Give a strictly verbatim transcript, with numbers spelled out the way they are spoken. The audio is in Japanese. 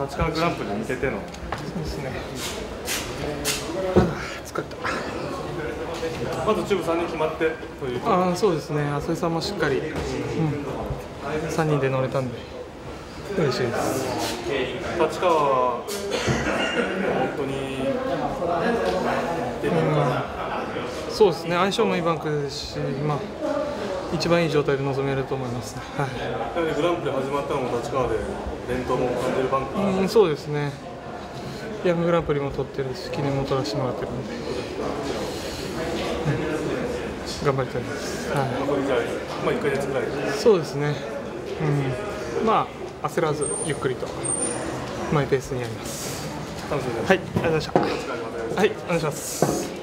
立川グランプリに向けての。 そうですね。疲れた。 まずチューブさんにん決まってという。 ああ、そうですね。浅井さんもしっかり、うん、さんにんで乗れたんで嬉しいです。 立川は本当に出てるから、 うん、そうですね。相性もいいバンクですし、まあ一番いい状態で臨めると思いますね。はい。 やはりグランプリ始まったのも立川で伝統も感じるバンク。 うん、そうですね。ヤンググランプリも取ってるし、記念も取らせてもらってるので、うん、頑張りたいです。はい。 残りじゃあ、まあいっかげつぐらい。 そうですね。うん。まあ焦らずゆっくりとマイペースにやります。 楽しみです。 はい、ありがとうございました。はい、お願いします。